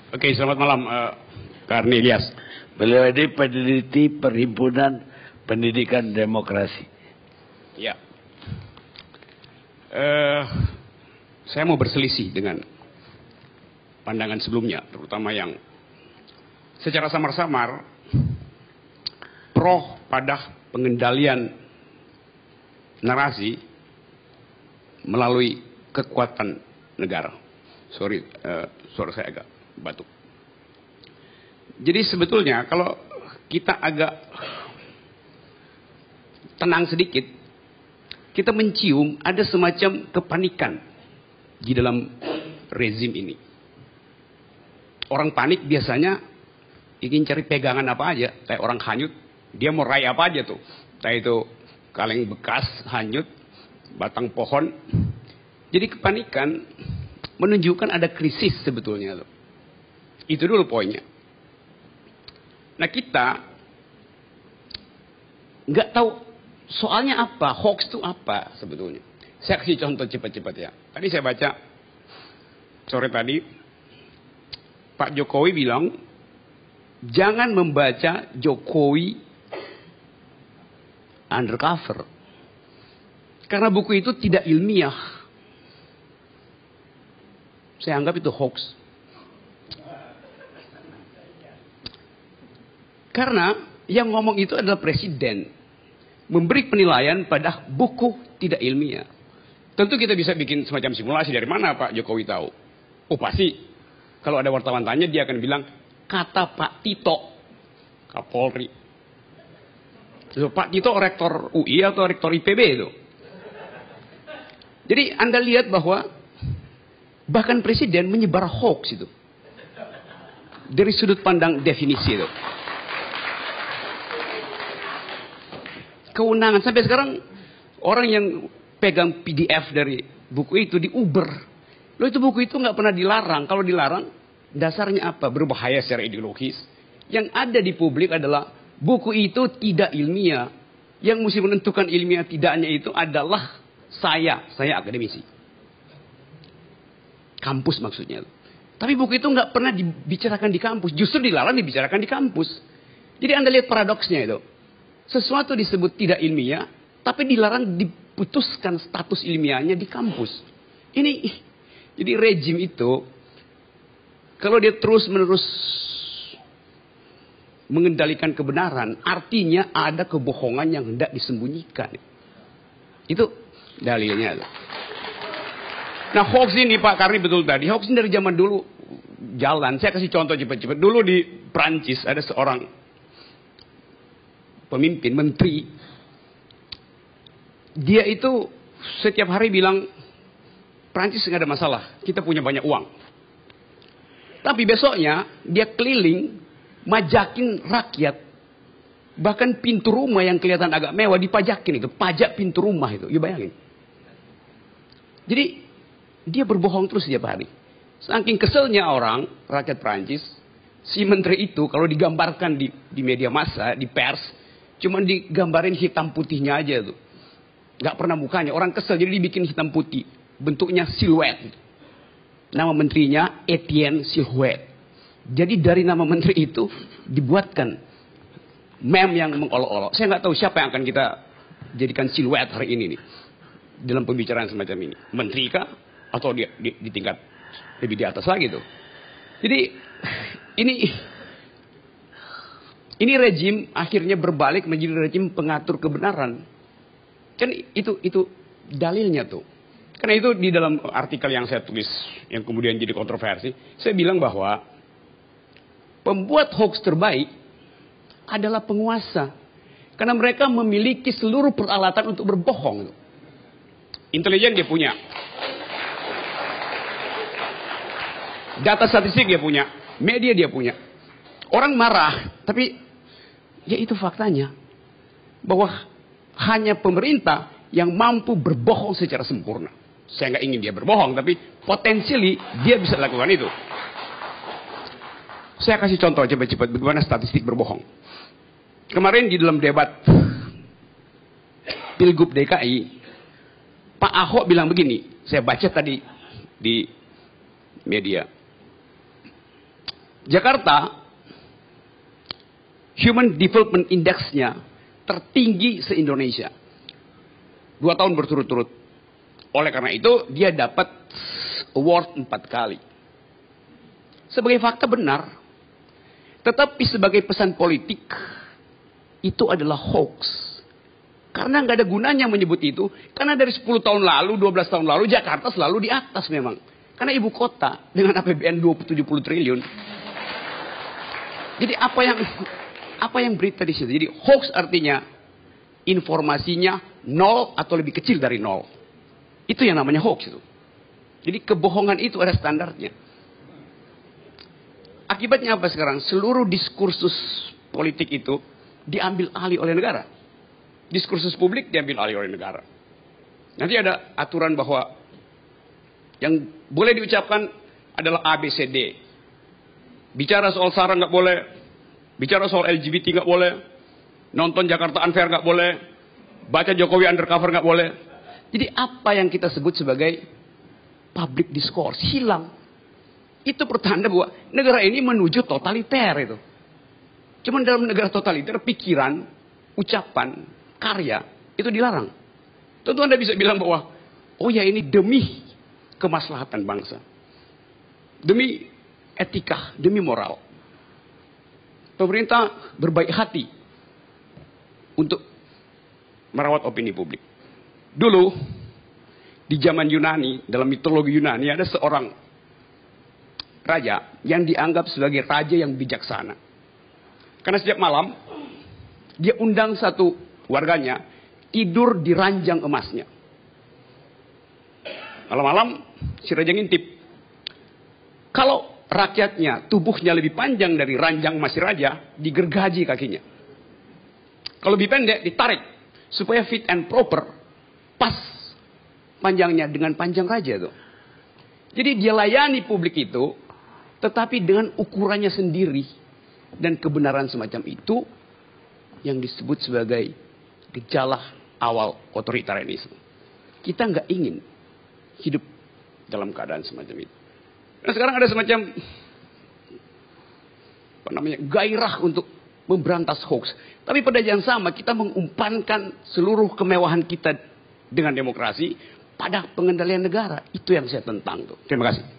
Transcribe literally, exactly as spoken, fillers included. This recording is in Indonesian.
Oke, selamat malam, uh, Karni Ilyas. Beliau ini peneliti Perhimpunan Pendidikan Demokrasi. Ya. Uh, saya mau berselisih dengan pandangan sebelumnya, terutama yang secara samar-samar pro pada pengendalian narasi melalui kekuatan negara. Sorry, uh, suara saya agak batuk. Jadi sebetulnya kalau kita agak tenang sedikit, kita mencium ada semacam kepanikan di dalam rezim ini. Orang panik biasanya ingin cari pegangan apa aja, kayak orang hanyut, dia mau raih apa aja tuh. Entah itu kaleng bekas, hanyut, batang pohon. Jadi kepanikan menunjukkan ada krisis sebetulnya tuh. Itu dulu poinnya. Nah kita nggak tahu soalnya apa, hoax itu apa sebetulnya. Saya kasih contoh cepat-cepat ya. Tadi saya baca sore tadi, Pak Jokowi bilang, jangan membaca Jokowi undercover. Karena buku itu tidak ilmiah. Saya anggap itu hoax. Karena yang ngomong itu adalah presiden. Memberi penilaian pada buku tidak ilmiah. Tentu kita bisa bikin semacam simulasi. Dari mana Pak Jokowi tahu? Oh pasti. Kalau ada wartawan tanya dia akan bilang, kata Pak Tito, Kapolri. So, Pak Tito rektor U I atau rektor I P B itu. Jadi Anda lihat bahwa bahkan presiden menyebar hoax itu. Dari sudut pandang definisi itu. Kewenangan sampai sekarang orang yang pegang P D F dari buku itu di Uber. Loh itu buku itu nggak pernah dilarang. Kalau dilarang dasarnya apa? Berbahaya secara ideologis. Yang ada di publik adalah buku itu tidak ilmiah. Yang mesti menentukan ilmiah tidaknya itu adalah saya, saya akademisi. Kampus maksudnya. Tapi buku itu nggak pernah dibicarakan di kampus. Justru dilarang dibicarakan di kampus. Jadi Anda lihat paradoksnya itu. Sesuatu disebut tidak ilmiah, tapi dilarang diputuskan status ilmiahnya di kampus. Ini, jadi rejim itu, kalau dia terus-menerus mengendalikan kebenaran, artinya ada kebohongan yang hendak disembunyikan. Itu dalilnya. Nah hoax ini Pak Karni betul tadi, hoax ini dari zaman dulu jalan. Saya kasih contoh cepat-cepat. Dulu di Prancis ada seorang pemimpin, menteri. Dia itu setiap hari bilang, Prancis nggak ada masalah, kita punya banyak uang. Tapi besoknya dia keliling, majakin rakyat. Bahkan pintu rumah yang kelihatan agak mewah dipajakin itu, pajak pintu rumah itu, you bayangin. Jadi dia berbohong terus setiap hari. Saking keselnya orang, rakyat Prancis, si menteri itu kalau digambarkan di, di media massa, di pers, cuman digambarin hitam putihnya aja tuh. Gak pernah mukanya. Orang kesel jadi dibikin hitam putih. Bentuknya siluet. Nama menterinya Etienne Siluet. Jadi dari nama menteri itu dibuatkan meme yang mengolok-olok. Saya gak tahu siapa yang akan kita jadikan siluet hari ini nih. Dalam pembicaraan semacam ini. Menteri kah? Atau di, di, di tingkat lebih di atas lagi tuh. Jadi ini... Ini rejim akhirnya berbalik menjadi rejim pengatur kebenaran. Kan itu itu dalilnya tuh. Karena itu di dalam artikel yang saya tulis yang kemudian jadi kontroversi, saya bilang bahwa pembuat hoax terbaik adalah penguasa. Karena mereka memiliki seluruh peralatan untuk berbohong. Intelijen dia punya. Data statistik dia punya. Media dia punya. Orang marah, tapi ya itu faktanya. Bahwa hanya pemerintah yang mampu berbohong secara sempurna. Saya nggak ingin dia berbohong, tapi potensially dia bisa lakukan itu. Saya kasih contoh cepat-cepat bagaimana statistik berbohong. Kemarin di dalam debat Pilgub D K I, Pak Ahok bilang begini. Saya baca tadi di media. Jakarta, Human Development Index-nya tertinggi se-Indonesia. Dua tahun berturut-turut. Oleh karena itu, dia dapat award empat kali. Sebagai fakta benar. Tetapi sebagai pesan politik, itu adalah hoax. Karena nggak ada gunanya menyebut itu. Karena dari sepuluh tahun lalu, dua belas tahun lalu, Jakarta selalu di atas memang. Karena ibu kota dengan A P B N dua puluh tujuh puluh triliun. Jadi apa yang apa yang berita di situ? Jadi hoax artinya informasinya nol atau lebih kecil dari nol. Itu yang namanya hoax itu. Jadi kebohongan itu ada standarnya. Akibatnya apa sekarang? Seluruh diskursus politik itu diambil alih oleh negara. Diskursus publik diambil alih oleh negara. Nanti ada aturan bahwa yang boleh diucapkan adalah A B C D. Bicara soal SARA nggak boleh. Bicara soal L G B T nggak boleh. Nonton Jakarta Unfair nggak boleh. Baca Jokowi undercover nggak boleh. Jadi apa yang kita sebut sebagai public discourse hilang. Itu pertanda bahwa negara ini menuju totaliter itu. Cuman dalam negara totaliter pikiran, ucapan, karya itu dilarang. Tentu Anda bisa bilang bahwa oh ya ini demi kemaslahatan bangsa. Demi etika, demi moral. Pemerintah berbaik hati untuk merawat opini publik. Dulu di zaman Yunani, dalam mitologi Yunani ada seorang raja yang dianggap sebagai raja yang bijaksana. Karena setiap malam dia undang satu warganya tidur di ranjang emasnya. Malam-malam si raja ngintip. Kalau rakyatnya tubuhnya lebih panjang dari ranjang emas si raja, digergaji kakinya. Kalau lebih pendek ditarik supaya fit and proper, pas panjangnya dengan panjang raja itu. Jadi dia layani publik itu, tetapi dengan ukurannya sendiri. Dan kebenaran semacam itu yang disebut sebagai gejala awal otoritarianisme. Kita nggak ingin hidup dalam keadaan semacam itu. Nah sekarang ada semacam apa namanya gairah untuk memberantas hoax. Tapi pada yang sama kita mengumpankan seluruh kemewahan kita dengan demokrasi pada pengendalian negara. Itu yang saya tentang tuh. Terima kasih.